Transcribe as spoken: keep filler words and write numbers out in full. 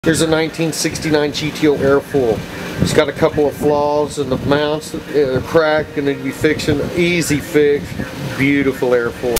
Here's a nineteen sixty-nine G T O Airfoil. It's got a couple of flaws in the mounts that are cracked and need to be fixing. Easy fix. Beautiful airfoil.